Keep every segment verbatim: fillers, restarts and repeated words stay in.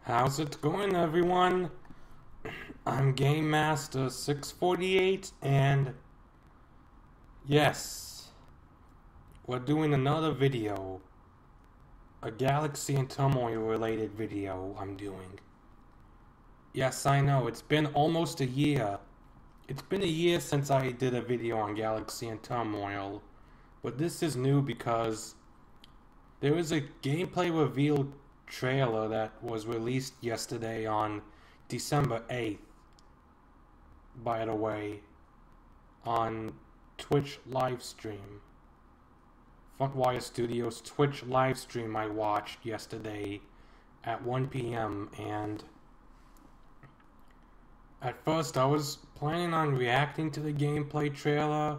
How's it going, everyone? I'm Game Master six forty-eight, and yes, we're doing another video. A Galaxy in Turmoil related video I'm doing. Yes, I know, it's been almost a year. It's been a year since I did a video on Galaxy in Turmoil, but this is new because there was a gameplay reveal trailer that was released yesterday on December eighth, by the way, on Twitch livestream. Frontwire Studios Twitch livestream I watched yesterday at one p m and at first I was planning on reacting to the gameplay trailer,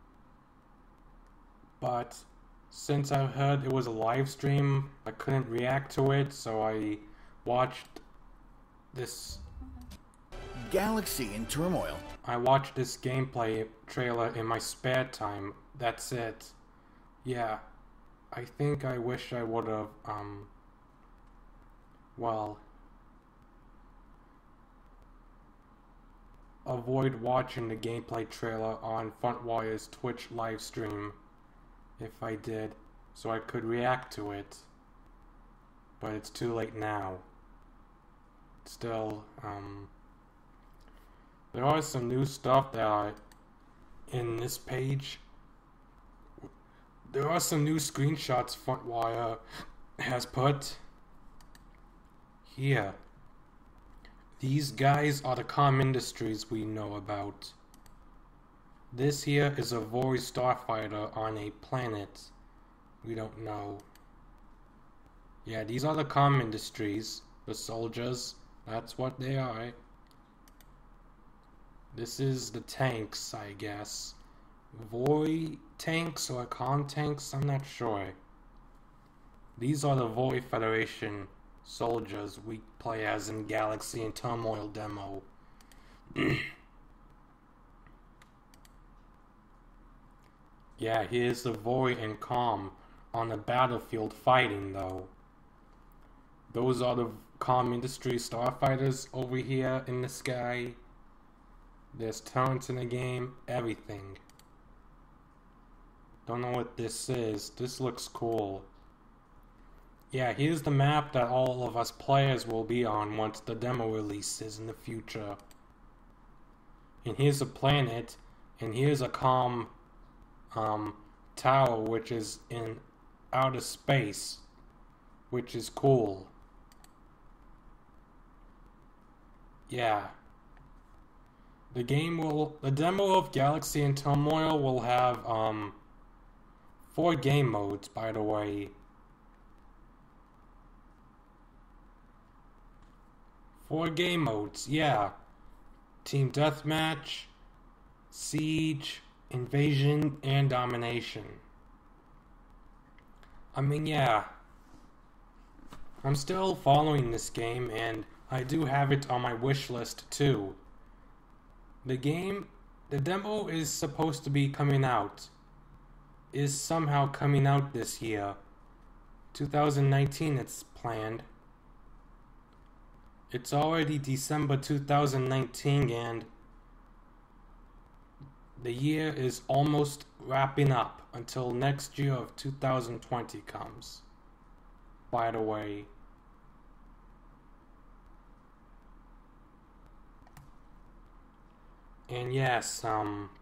but since I heard it was a live stream, I couldn't react to it, so I watched this Galaxy in Turmoil. I watched this gameplay trailer in my spare time. That's it. Yeah. I think I wish I would have, um, well, avoid watching the gameplay trailer on Frontwire's Twitch livestream if I did, so I could react to it. But it's too late now. Still, um, there are some new stuff that are in this page. There are some new screenshots Frontwire has put here. These guys are the comm industries we know about. This here is a Vori starfighter on a planet we don't know. Yeah, these are the comm industries, the soldiers. That's what they are. This is the tanks, I guess. Vori tanks or comm tanks, I'm not sure. These are the Vori Federation soldiers we play as in Galaxy in Turmoil demo. Yeah, here's the Vori and comm on the battlefield fighting, though. Those are the comm industry starfighters over here in the sky. There's turrets in the game, everything. Don't know what this is. This looks cool. Yeah, here's the map that all of us players will be on once the demo releases in the future. And here's a planet, and here's a comm um, tower which is in outer space, which is cool. Yeah. The game will, the demo of Galaxy in Turmoil will have um, four game modes, by the way. Four game modes, yeah. Team Deathmatch, Siege, Invasion, and Domination. I mean, yeah. I'm still following this game, and I do have it on my wish list, too. The game, the demo is supposed to be coming out. Is somehow coming out this year. two thousand nineteen it's planned. It's already December two thousand nineteen and the year is almost wrapping up until next year of two thousand twenty comes. By the way. And yes, um,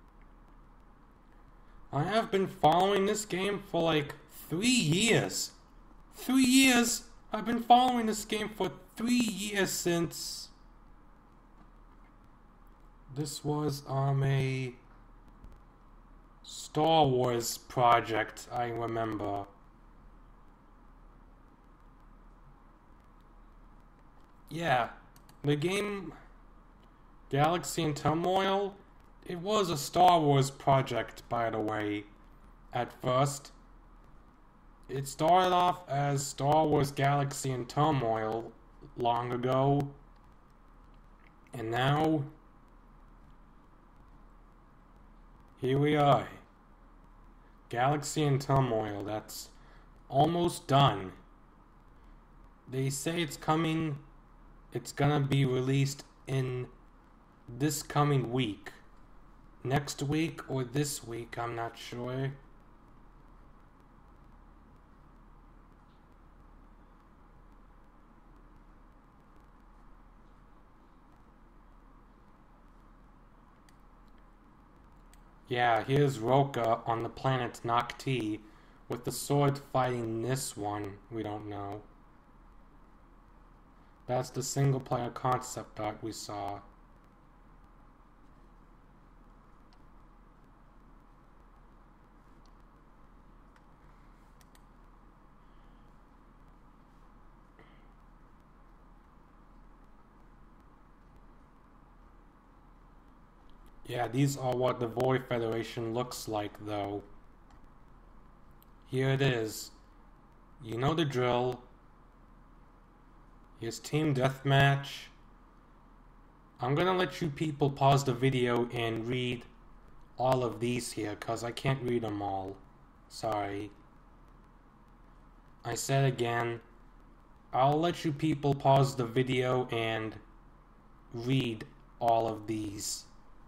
I have been following this game for like three years. Three years? I've been following this game for three years since this was um a Star Wars project, I remember. Yeah, the game Galaxy in Turmoil, it was a Star Wars project, by the way, at first. It started off as Star Wars Galaxy in Turmoil long ago, and now here we are. Galaxy in Turmoil, that's almost done. They say it's coming, it's gonna be released in this coming week. Next week or this week, I'm not sure. Yeah, here's Roka on the planet Nocti with the sword fighting this one. We don't know. That's the single player concept art we saw. Yeah, these are what the Void Federation looks like, though. Here it is. You know the drill. Here's Team Deathmatch. I'm gonna let you people pause the video and read all of these here, cause I can't read them all. Sorry. I said again, I'll let you people pause the video and read all of these.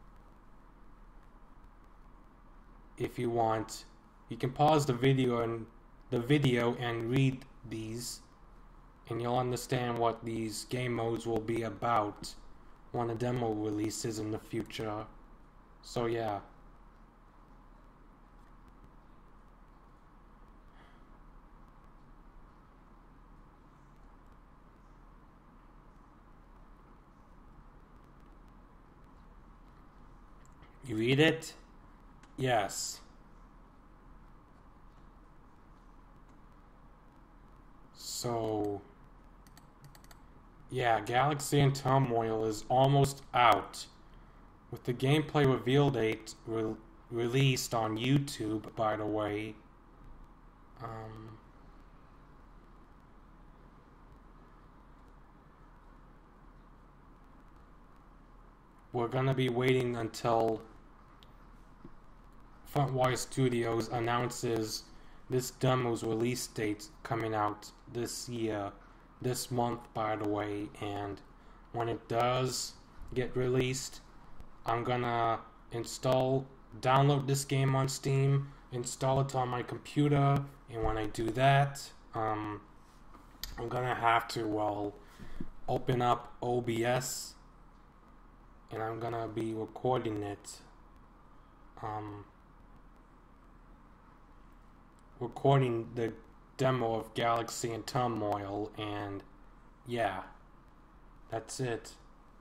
If you want, you can pause the video and the video and read these, and you'll understand what these game modes will be about when a demo releases in the future. So yeah. You read it? Yes. So, yeah, Galaxy in Turmoil is almost out, with the gameplay reveal date re released on YouTube, by the way. Um, we're gonna be waiting until Frontwire Studios announces this demo's release date coming out this year, this month by the way, and when it does get released, I'm gonna install, download this game on Steam, install it on my computer, and when I do that, um, I'm gonna have to, well, open up O B S, and I'm gonna be recording it. Um, recording the demo of Galaxy in Turmoil, and yeah, that's it.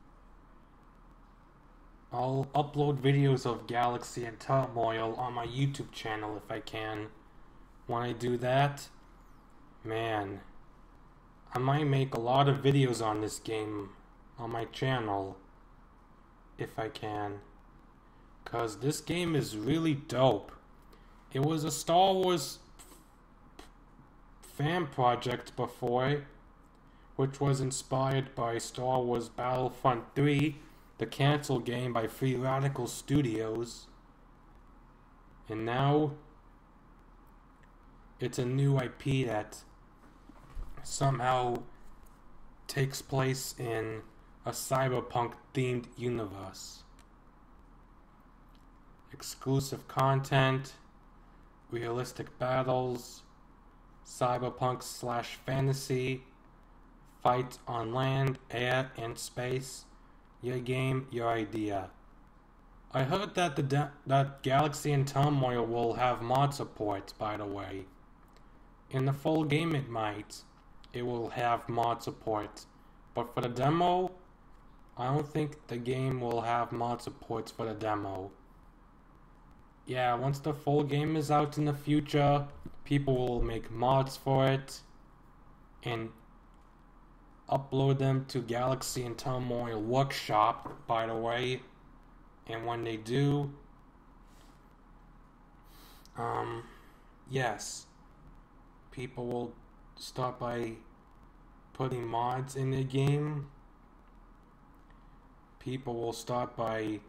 I'll upload videos of Galaxy in Turmoil on my YouTube channel if I can. When I do that, man, I might make a lot of videos on this game on my channel if I can, cause this game is really dope. It was a Star Wars fan project before, which was inspired by Star Wars Battlefront three, the cancelled game by Free Radical Studios. And now it's a new I P that somehow takes place in a cyberpunk themed universe. Exclusive content, realistic battles, cyberpunk slash fantasy, fight on land, air, and space. Your game, your idea. I heard that the de that Galaxy in Turmoil will have mod support, by the way. In the full game it might. It will have mod support. But for the demo, I don't think the game will have mod supports for the demo. Yeah, once the full game is out in the future, people will make mods for it and upload them to Galaxy in Turmoil Workshop, by the way. And when they do, um, yes, people will start by putting mods in the game. People will start by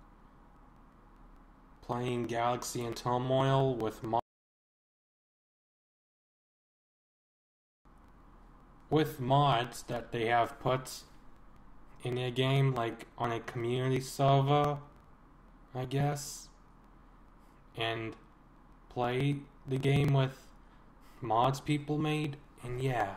playing Galaxy in Turmoil with mods. with mods that they have put in their game, like on a community server, I guess, and play the game with mods people made, and yeah.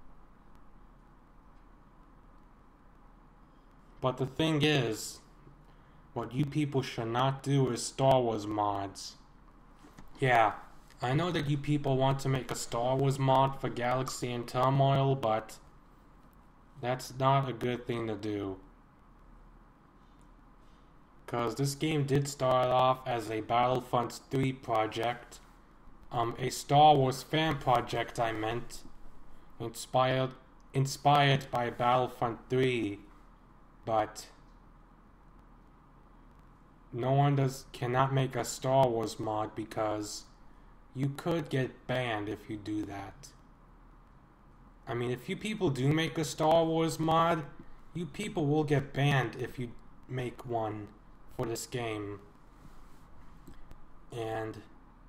But the thing is, what you people should not do is Star Wars mods. Yeah, I know that you people want to make a Star Wars mod for Galaxy in Turmoil, but that's not a good thing to do. Because this game did start off as a Battlefront three project. Um, a Star Wars fan project, I meant. Inspired, inspired by Battlefront three. But no one does cannot make a Star Wars mod because you could get banned if you do that. I mean, if you people do make a Star Wars mod, you people will get banned if you make one for this game. And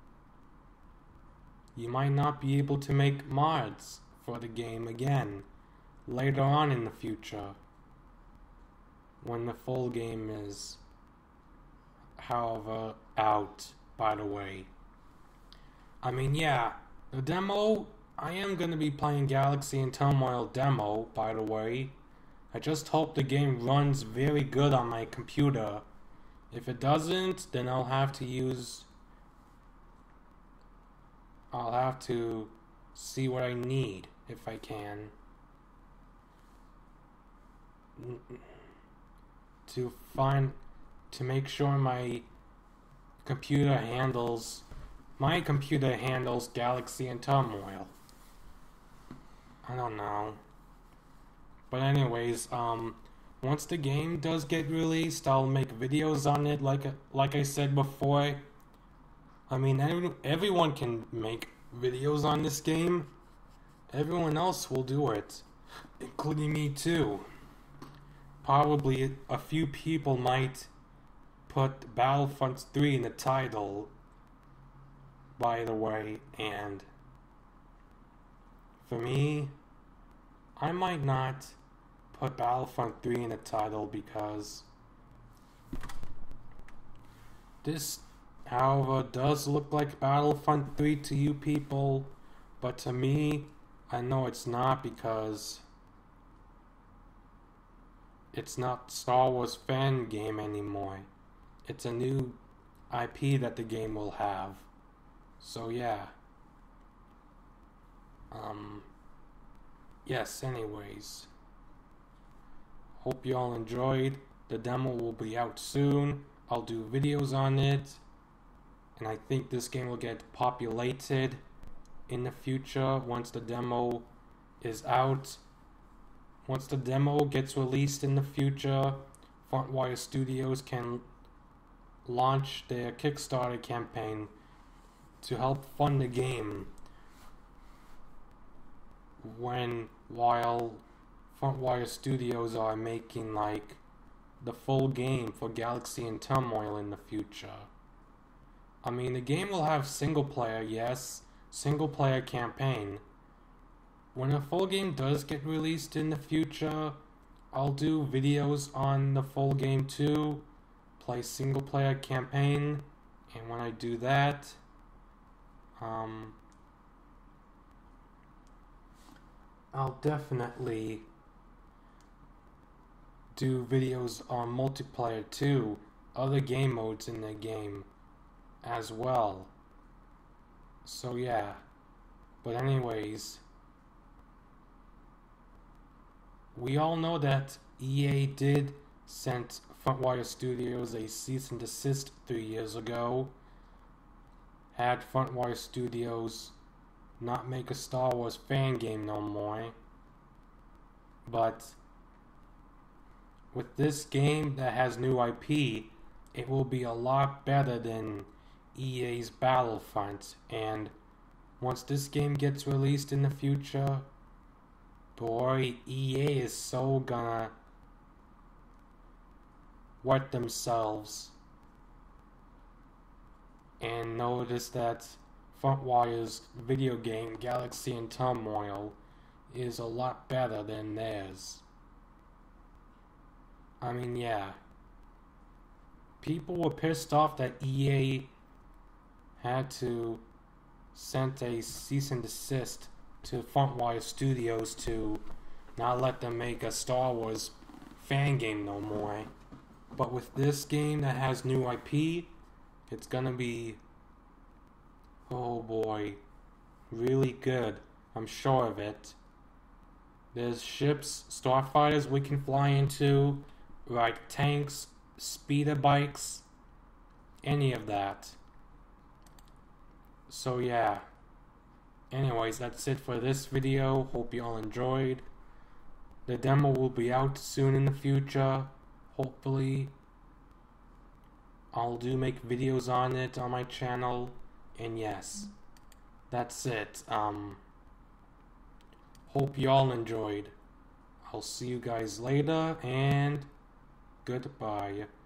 you might not be able to make mods for the game again later on in the future, when the full game is, however, out, by the way. I mean, yeah, the demo, I am going to be playing Galaxy in Turmoil demo, by the way. I just hope the game runs very good on my computer. If it doesn't, then I'll have to use... I'll have to see what I need, if I can, to find, to make sure my computer handles, my computer handles Galaxy in Turmoil. I don't know. But anyways, um, once the game does get released, I'll make videos on it, like like I said before. I mean, every, everyone can make videos on this game. Everyone else will do it, including me too. Probably a few people might put Battlefront three in the title, by the way, and for me, I might not put Battlefront three in the title because this, however, does look like Battlefront three to you people, but to me, I know it's not because it's not Star Wars fan game anymore. It's a new I P that the game will have. So yeah. Um, yes, anyways. Hope you all enjoyed. The demo will be out soon. I'll do videos on it. And I think this game will get populated in the future once the demo is out. Once the demo gets released in the future, Frontwire Studios can launch their Kickstarter campaign to help fund the game when while Frontwire Studios are making like the full game for Galaxy in Turmoil in the future. I mean, the game will have single player, yes, single player campaign. When a full game does get released in the future, I'll do videos on the full game too, play single player campaign, and when I do that, um, I'll definitely do videos on multiplayer too, other game modes in the game as well. So yeah, but anyways, we all know that E A did send Frontwire Studios a cease and desist three years ago. Had Frontwire Studios not make a Star Wars fan game no more. But with this game that has new I P, it will be a lot better than E A's Battlefront. And once this game gets released in the future, boy, E A is so gonna wet themselves and notice that Frontwire's video game, Galaxy in Turmoil, is a lot better than theirs. I mean, yeah. People were pissed off that E A had to send a cease and desist to Frontwire Studios to not let them make a Star Wars fan game no more. But with this game that has new I P, it's gonna be, oh boy, really good. I'm sure of it. There's ships, starfighters we can fly into, like tanks, speeder bikes, any of that. So yeah. Anyways, that's it for this video. Hope you all enjoyed. The demo will be out soon in the future. Hopefully. I'll do make videos on it on my channel. And yes, that's it. Um, hope you all enjoyed. I'll see you guys later, and goodbye.